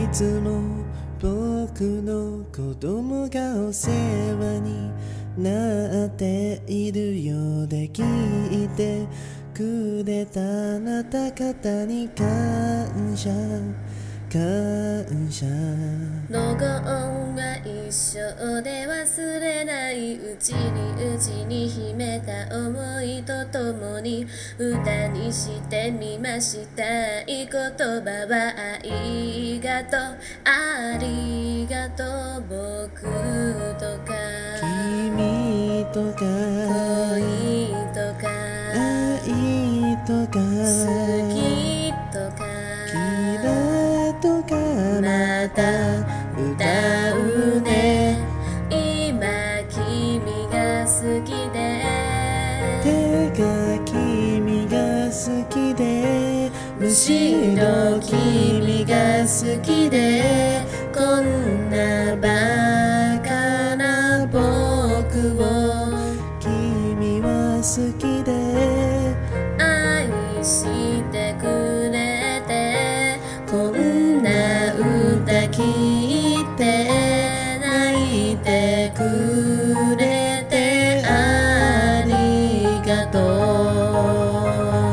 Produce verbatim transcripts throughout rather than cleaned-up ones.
いつも僕の子供がお世話になっているようで聞いてくれたあなた方に感謝感謝。 のご恩は一生で忘れないうちにうちに秘めた思いとともに歌にしてみました。いい言葉はありがとうありがとう僕とか君とか恋とか愛とか好きとか嫌いとかまた歌うね。今君が好きで手が君が好きでむしろ君が好きでこんなバカな僕を君は好きで愛してくれてこんな歌聴いて泣いてくれてありがとう。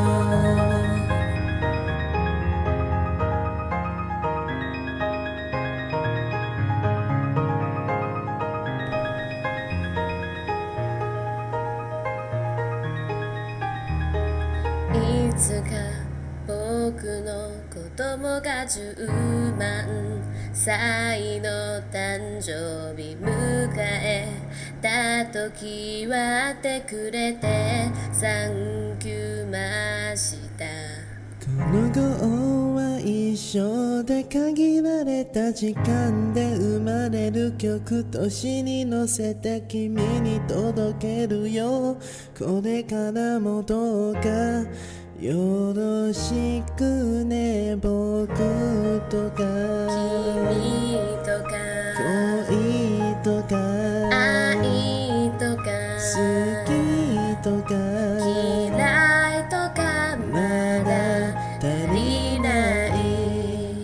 いつか僕の子供がじゅうまんさいの誕生日迎えた時は会ってくれてサンキューましたこのご恩は一生で限られた時間で生まれる曲と詩に乗せて君に届けるよ。これからもどうかよろしくね僕とか君とか恋とか愛とか好きとか嫌いとかまだ足りない。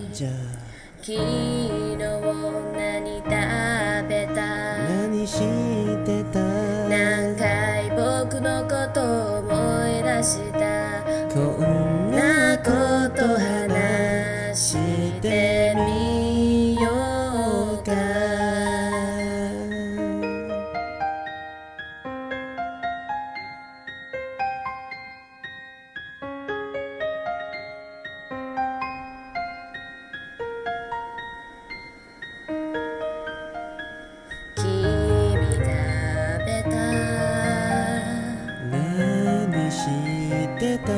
じゃあ昨日何食べた何してた何回僕のこと思い出したこんななこと話してみようか。君食べた何してた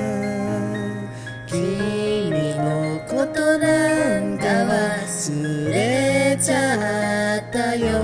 君のことなんか忘れちゃったよ。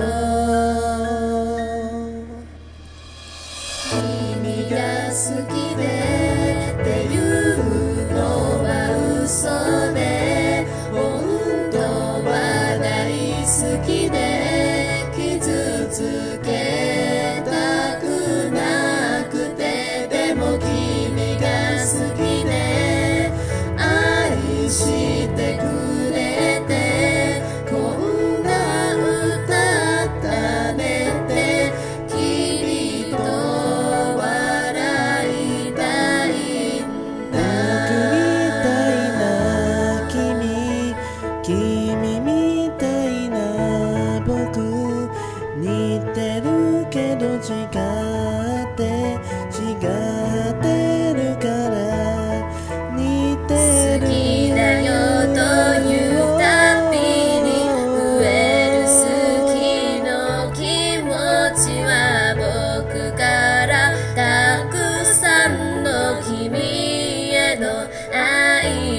君が好きでっていうのは嘘で本当は大好きで傷つけたくなくてでも君が好きで愛してくれてこんな歌食べて君と笑いたいんだ。 僕みたいな君君みたいな僕似てるけど違って違ってるから似て好るきだよというたびに増える好きの気持ちは僕からたくさんの君への愛